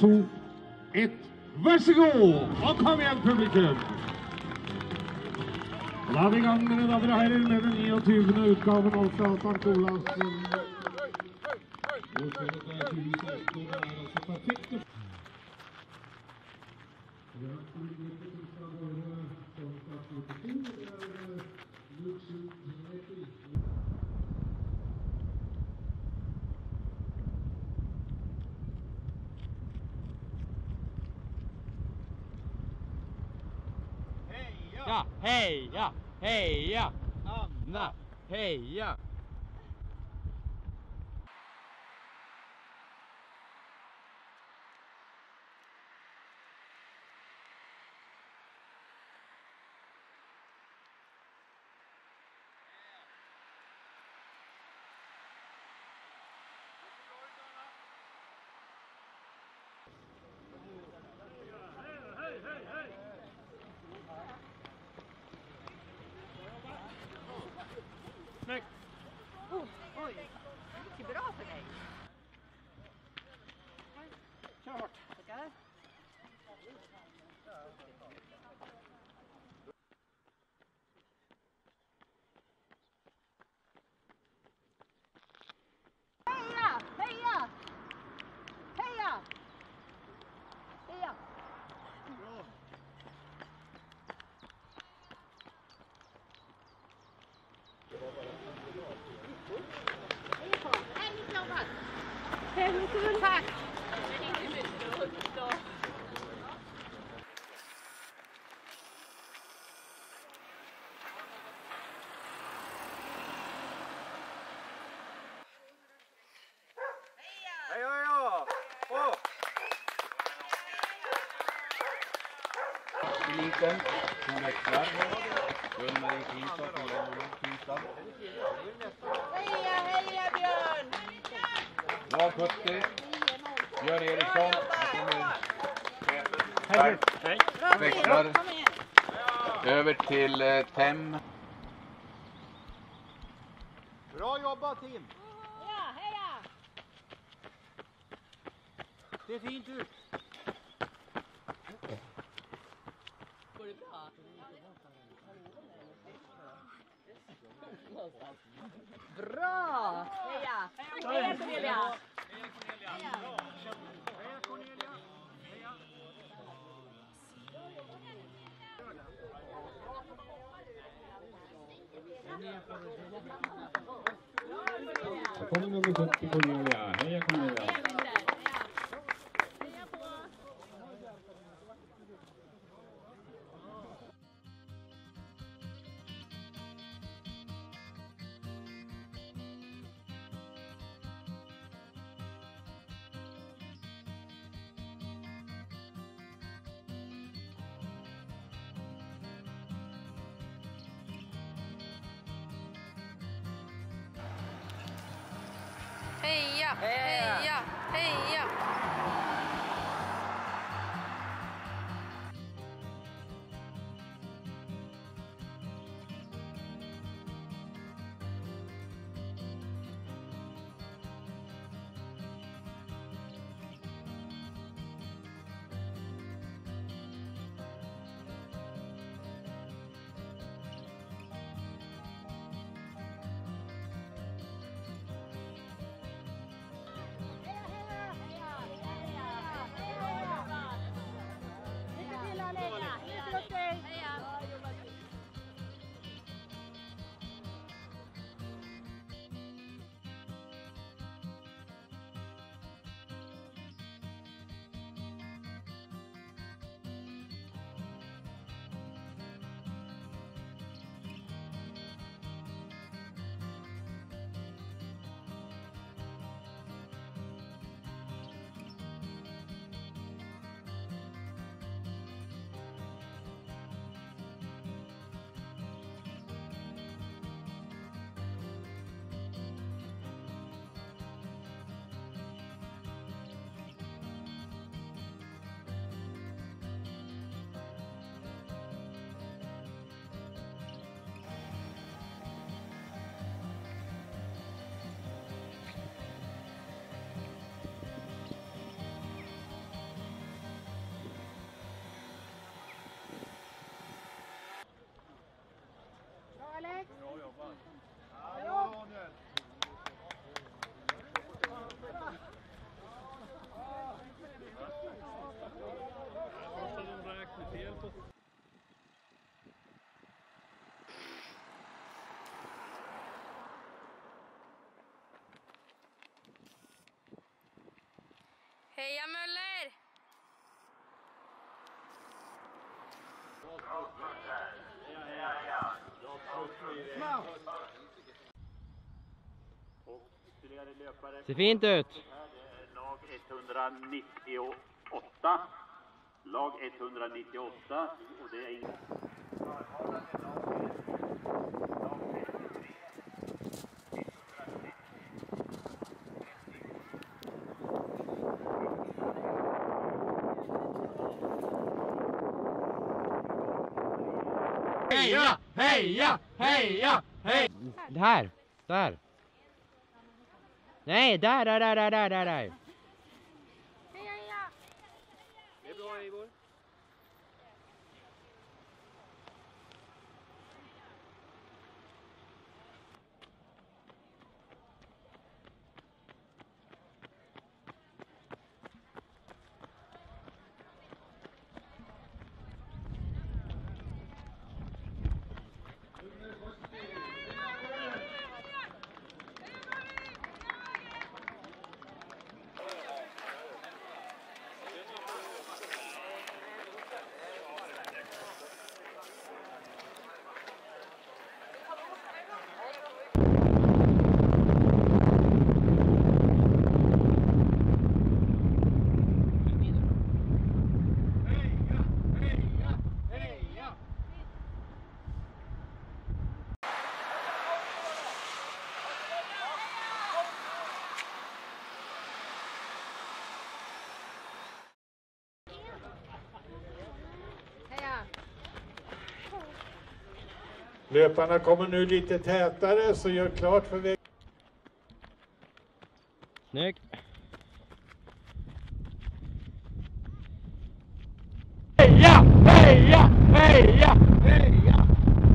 2, 1. Varsågod! Och kom igen publikum! Da er vi i gang, mine damer og herrer, med den 29. utgaven av Statart Olavsen. Årstallet er 2016, og det er altså perfekt. Det er en gruppe som skal være som starter på 2, det er Luxus. Ja, heja, heja, Anna, heja. Snyggt! Oj, det är bra för dig. Kör hårt. Tackar. Heja! Heja! Heja! Heja! Bra. Tack! Heja! Åh! Eliten som växlar. Gun-Marie Kinsson och Jan-Olof Kinsson. Heja, heja Björn! Lag 70. Björn Eriksson. Hej! Växlar över till Tem. Bra jobbat team! Heja, heja! Det är fint ut! Går det bra? Bra! Heja! Heja Cornelia! Heja Cornelia! Så kommer nummer 70 Cornelia. Heja Cornelia! Heja, heja, heja. Heja Möller! Ser fint ut. Lag 198. Lag 198 och det är Heja! Heja! Heja! Hej! Där! Där! Nej, där! Heja, heja! Det är bra, Eivor. Löparna kommer nu lite tätare, så gör klart för väg. Snyggt! Heja! Heja! Heja! Heja!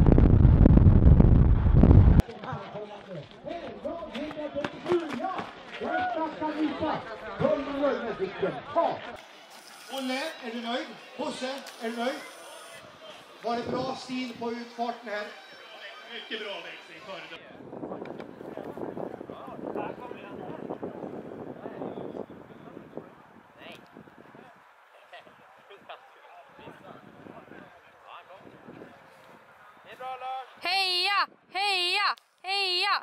Olle, är du nöjd? Bosse, är du nöjd? Var det bra stil på utfarten här? mycket bra växling före. Det är bra, Lars. Heja! Heja! Heja!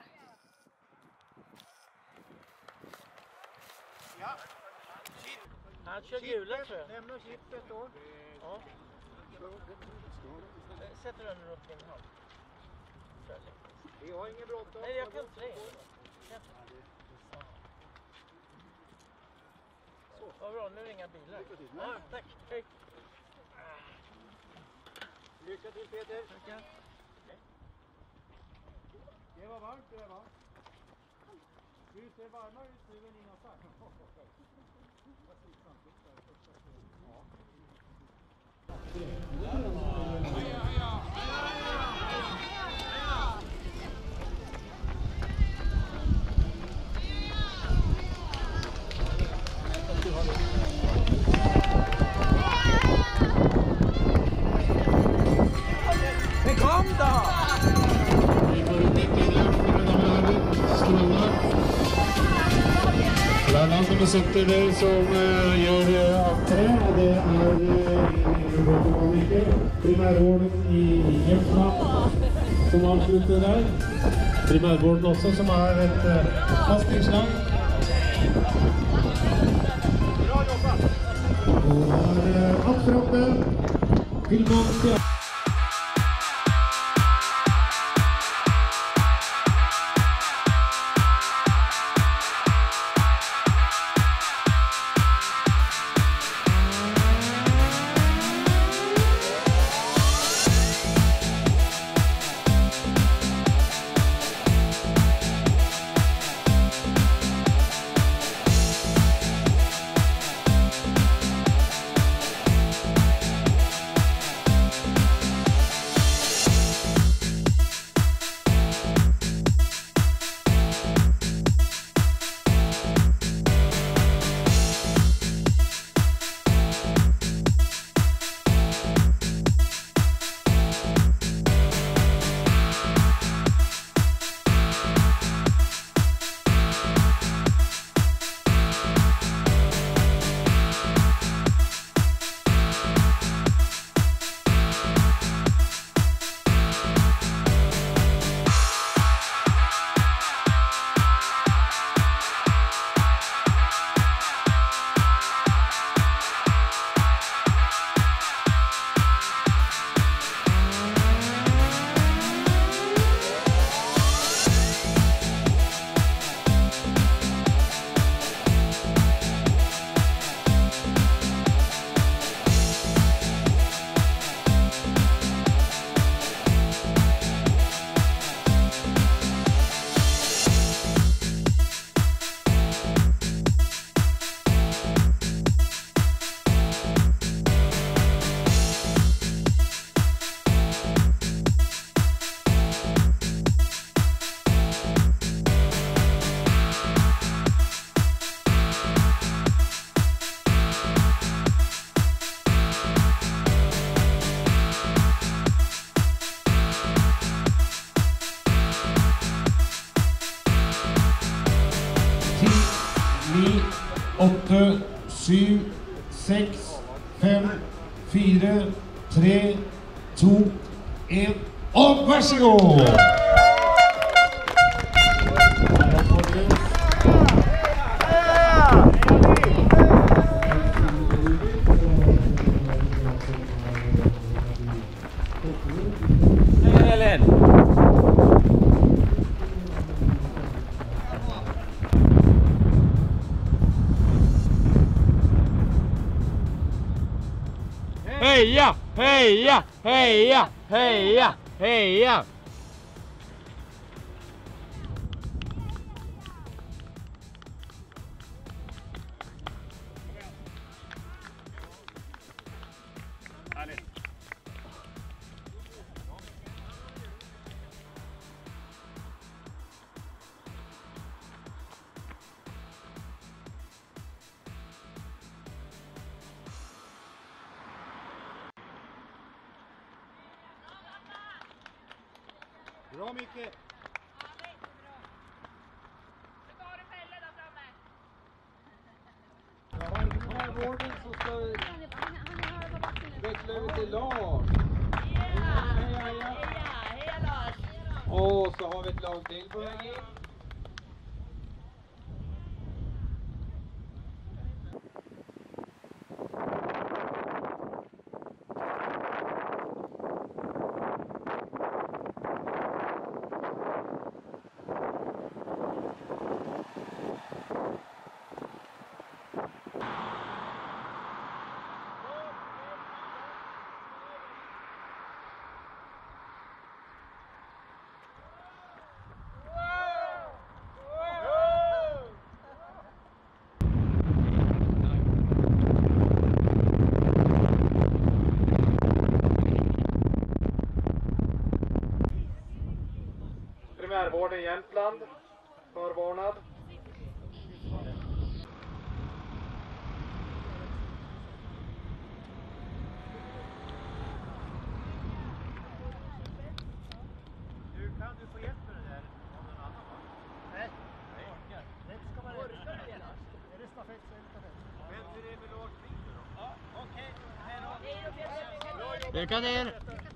Ja. Han kör hjulet, tror jag. Lämna chippet då. Ja. Sätter den runt min hand. Vi har ingen bråttom. Nej, jag kan inte det. Så, vad bra. Nu är det inga bilar. Ja, tack. Hej. Lycka till, Peter. Tackar. Det var varmt det där, va? Du ser varmare ut nu än innan sagt. Men kom då! Bland annat som sitter där som gör entré, det är primärvården i Jämtland som avslutar där. Primärvården också som har ett kastningslag. Bra jobbat! Och har allt framme till Måns. 7, 6, 5, 4, 3, 2, 1 og varsågod! Heja, heja, heja, heja, heja! Bra Micke! Vården så ska vi växla över till lag. Heja Lars! Och så har vi ett lag till på väg in. Primärvården Jämtland, förvarnad. Du, kan du få hjälp med det där av någon annan va? Nej. Rätt ska vara rätt. Är det stafett så är det stafett. Vem är det med lagkring då? Ja, okej. Hej då. Lycka till!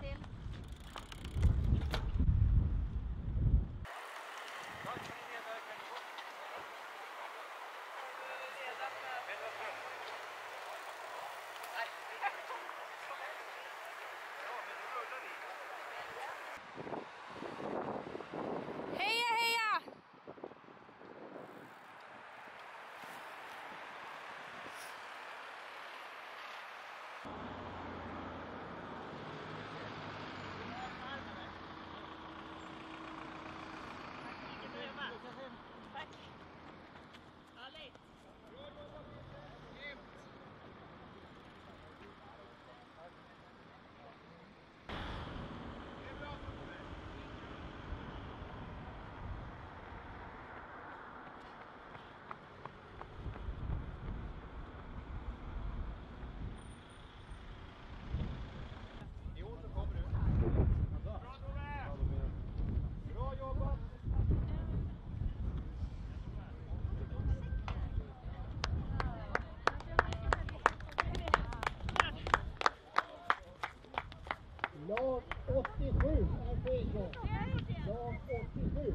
Heja, heja! Lag 87 är på ingång. Lag 87.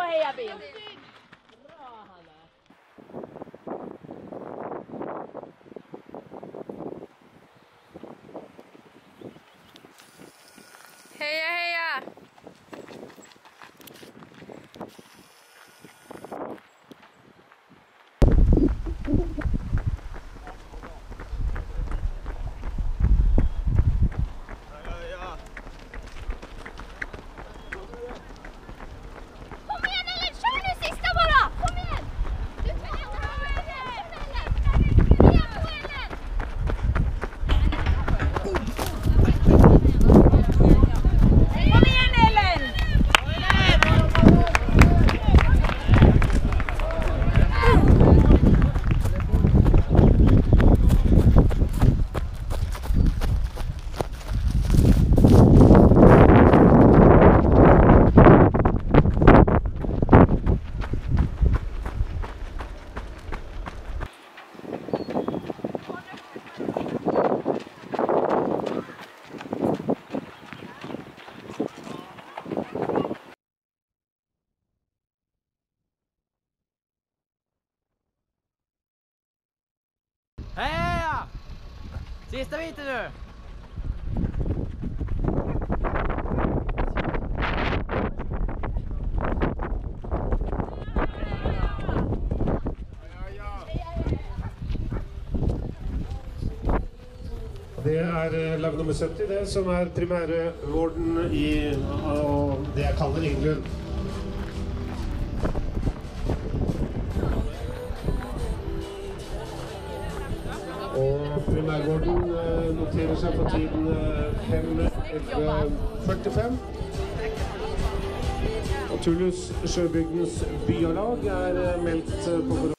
hejabil. Heja, heja! Heja! Sista biten nu! Det er lag nummer 70, det, som er primærvorden i det jeg kaller Englund. Og primærvorden noterer seg på tiden 5:11:45. Og Tullus Sjøbygdens byalag er meldt på forhånd.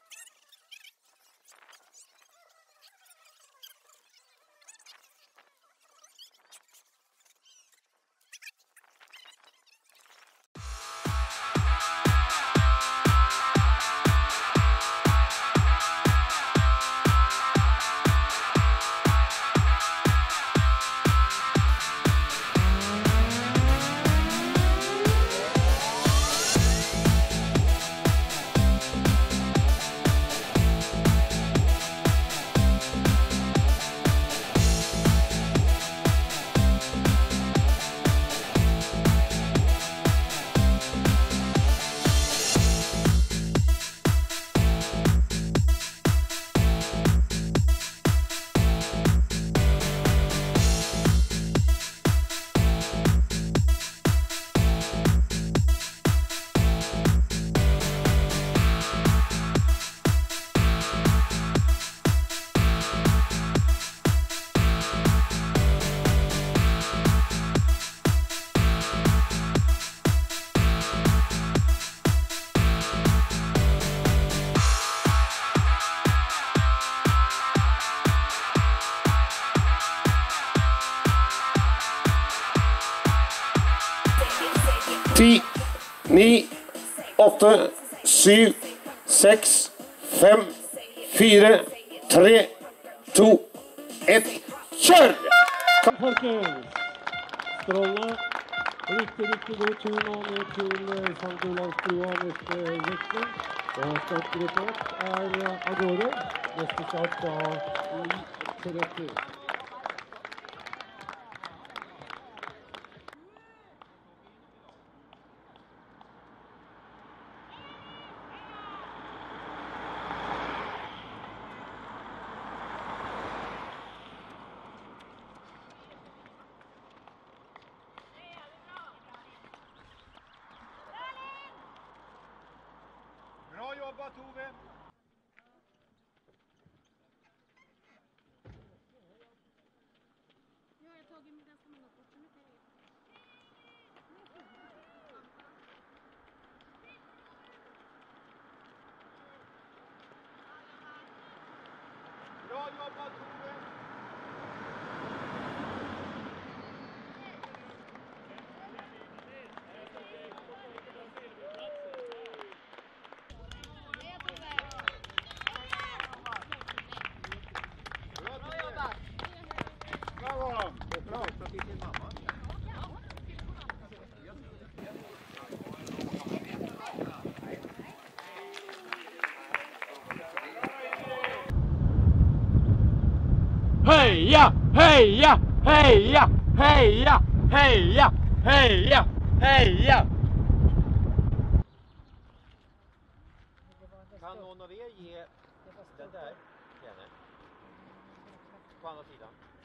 Ti, 9, 8, 7, 6, 5, 4, 3, 2, 1, kjør! Folkens, strålende. Riktig god tur nå ned til St. Olavsbrua neste veksling. Og startgruppen er av gårde. Neste start da 9:30. Bra jobbat, Tove! Bra jobbat, Tove! Bravo! Bra, så till din mamma. Heja! Heja! Heja! Heja! Heja! Heja! Heja! Kan någon av er ge den där, Jenny? På andra sidan.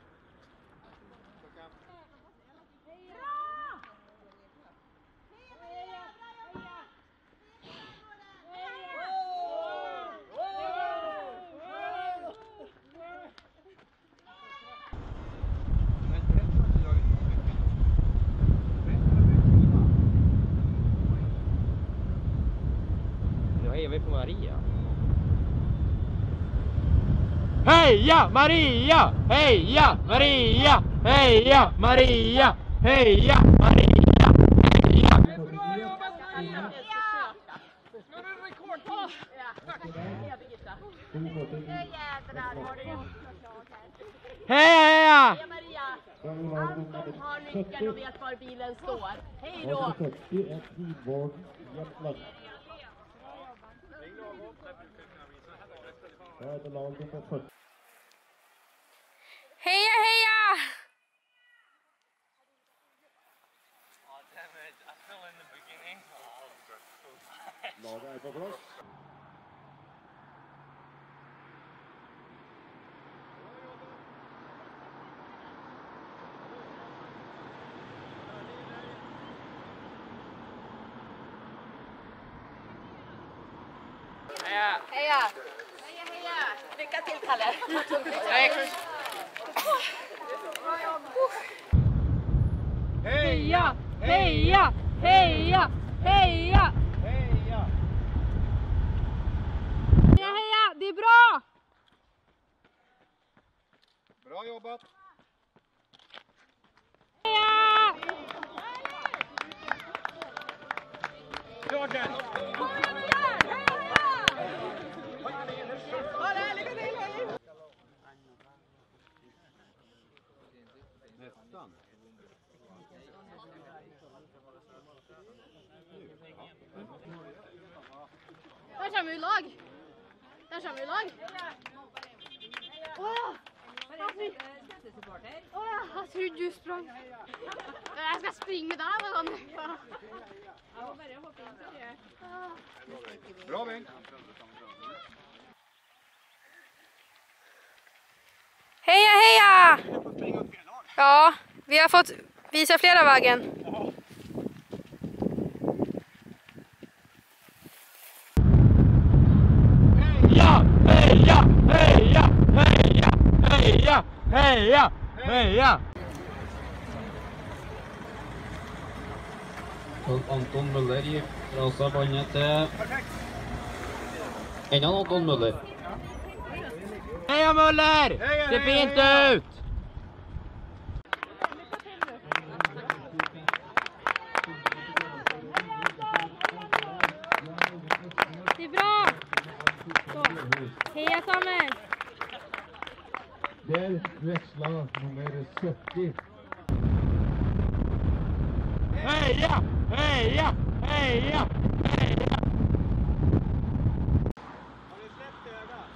Då är vi på Maria. Heja Maria! Heja Maria! Heja Maria! Heja Maria! Heja! Heja! Anton har nyckeln och vet var bilen står. Hej då! 40 Tidborg Jämtland. Ja, det laget är 40. Heja, heja! Laget är på plats. Heja! Heja! Heja, heja! Lycka till, Kalle! Heja! Heja! Heja! Heja! Heja! Heja, heja! Det är bra! Bra jobbat! Heja! Klart! Nästan. Där kör vi lag! Där kör vi lag! Jag trodde du sprang. Jag ska springa där med dem. Bra Bengt! Heja, heja! Ja, vi har fått visa flera vägen. Heja! Heja! Heja! Heja! Heja! Heja! Heja! Anton Møller gir fra seg båndet til enda Anton Møller. Heja Möller! Ser fint ut! Det är bra! Så. Heja Samuel! Där växlar nummer 70. Heja! Heja! Heja! Heja! Har ni släppt ögat?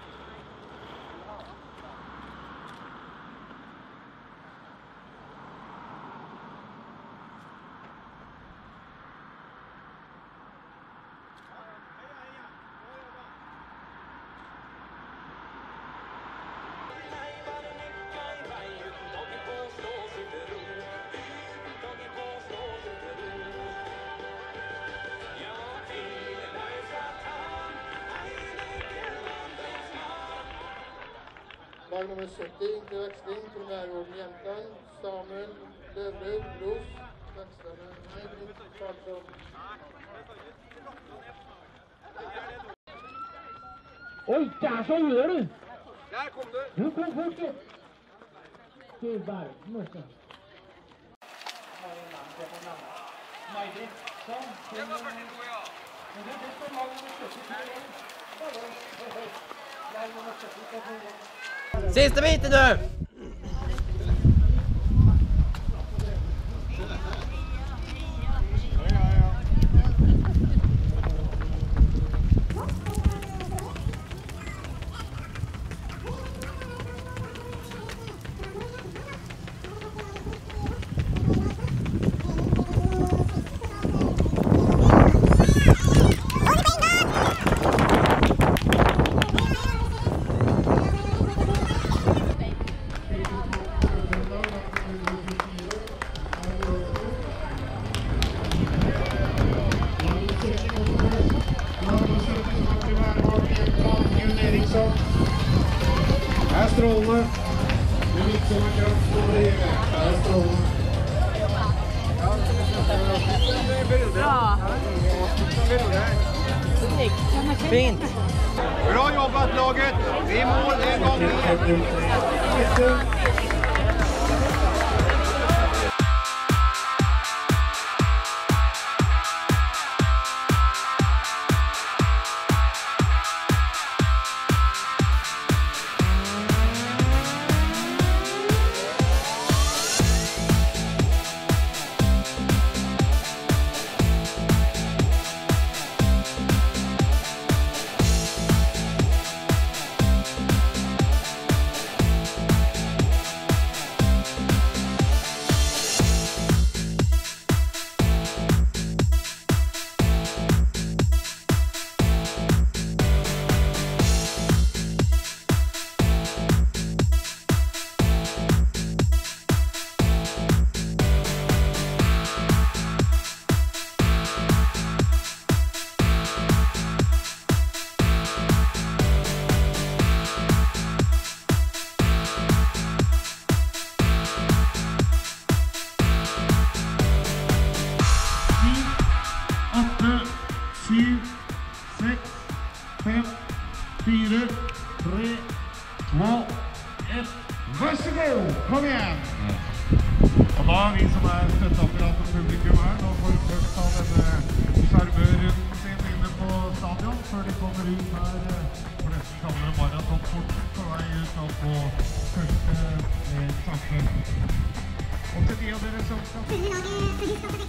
Lag nummer 70 till växling, primärvården Jämtland, Samuel Löfrud, Los, växlare Mejbrit Karlsson. Oj, där så gör du! Där kom du! Nu kom folket! Gubbar, mössa. Sista biten nu! Maximumkraft nummer 1 är Strålman. Bra. Fint. Bra jobbat laget. Vi är mål en gång mer. Varsågod, kom igen! Och då har vi som är stöttapparat och publikum här, de får först ta en charmör sin inne på stadion før de kommer ut här på det som kallar maratonporten på vei ut på første etappe. Og til de av dere som skal...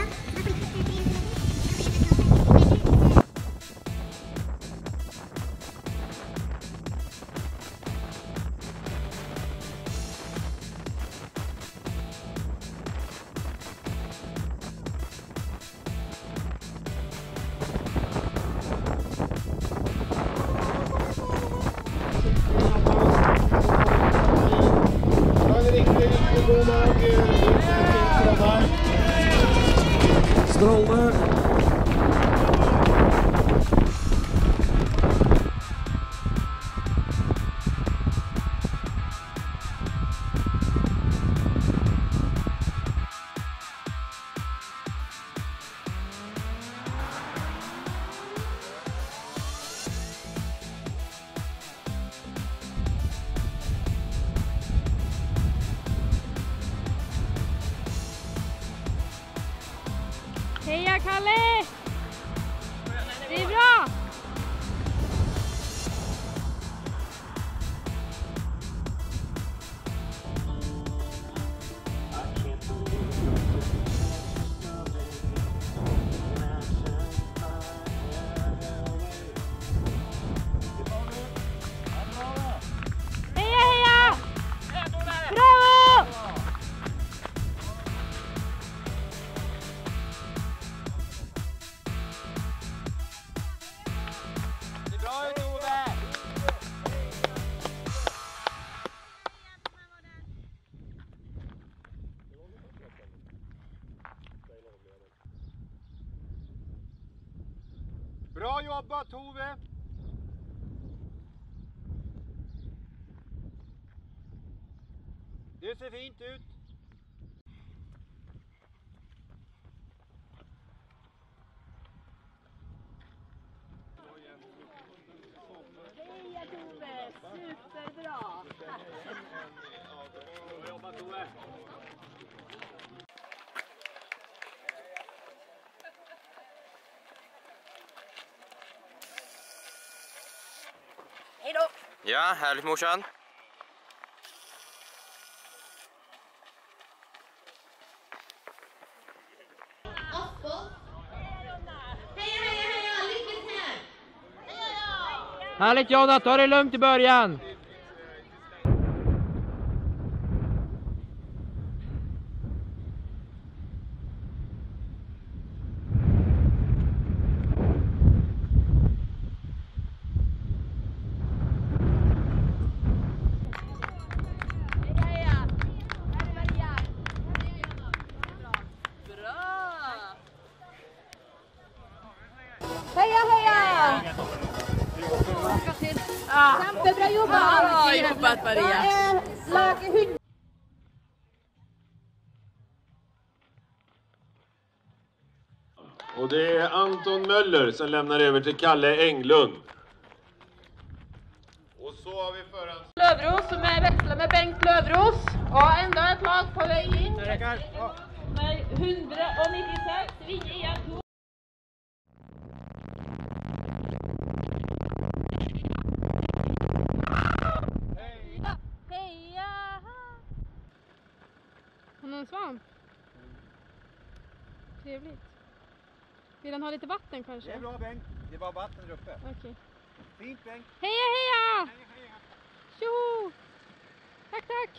Strålman. Heja Kalle! Det är bra! Heja, heja! Bravo! Bra jobbat Tove! Det ser fint ut. Heja Tove! Superbra! Bra jobbat Tove! Ja, härligt morsan. Härligt Jonna, ta det lugnt i början. Heja, heja! Kämpebra jobbat! Bra jobbat Maria! Lag Och det är Anton Möller som lämnar över till Kalle Englund. Och så har vi förhand... Løvros som växlar med Bengt Løvros. Och ända ett lag på väg in. Med 196 vinner igen. Heja! Heja! Har någon svamp? Trevligt. Vill han ha lite vatten kanske? Det är bra Bengt. Det är bara vatten där uppe. Okej. Fint Bengt. Heja heja! Tjoho! Tack tack!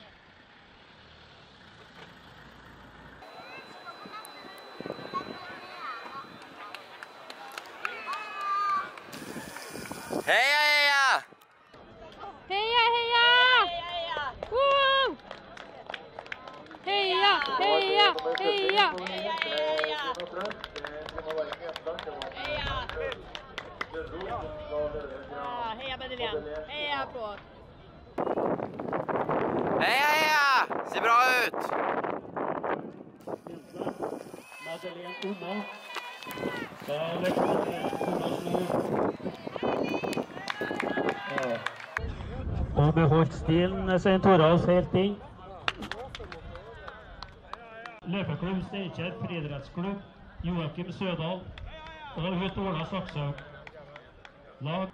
Heja, heja! Heja heja! Woo! Heja heja heja! Heja Benjamin! Heja på! Heja, heja! Ser bra ut! Madeleine Unna. Där lägger Og med Holtstilen Svein Toralf helt inn. Løpeklubb Steinkjer, friidrettsklubb Joakim Sødal og Hutt Ola Sakshaug. Lag.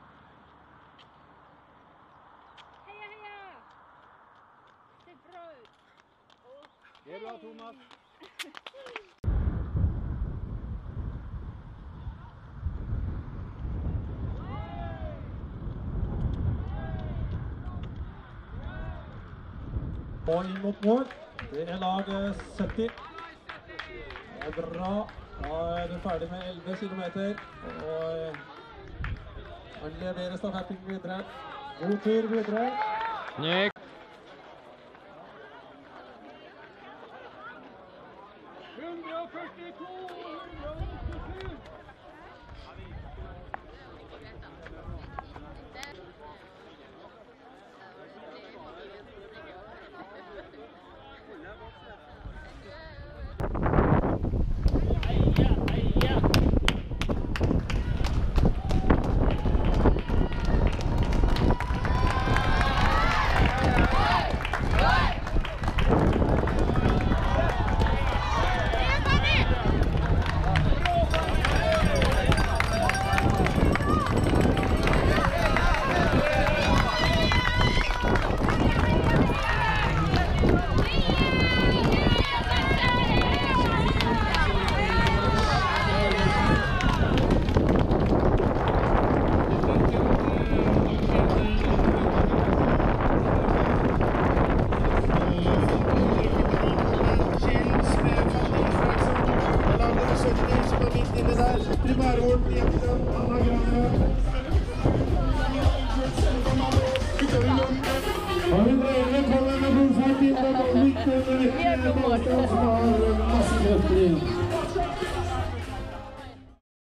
Heja heja! Ser bra ut! Det är bra Thomas. Og inn mot mål. Det er lag 70. Det er bra. Da er du ferdig med 11 kilometer. Og han leverer stafetten videre. God tur videre. Nick. Kommer med god fart in och 19 masse krefter in.